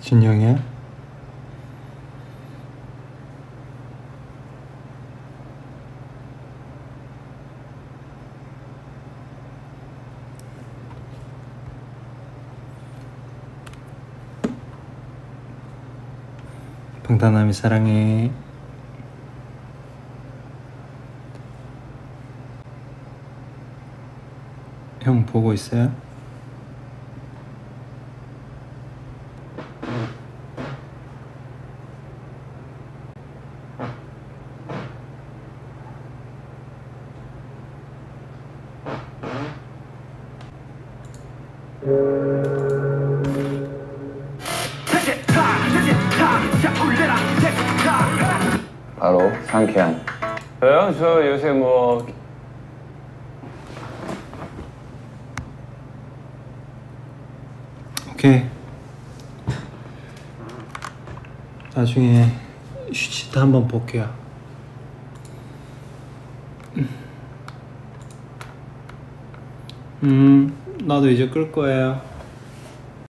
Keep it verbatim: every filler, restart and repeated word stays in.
진영이야? 방탄남이 사랑해. 형 보고 있어요? 바로 상쾌한. 저요? 저 요새 뭐 오케이. 나중에 슈치트 한번 볼게요. 음, 나도 이제 끌 거예요.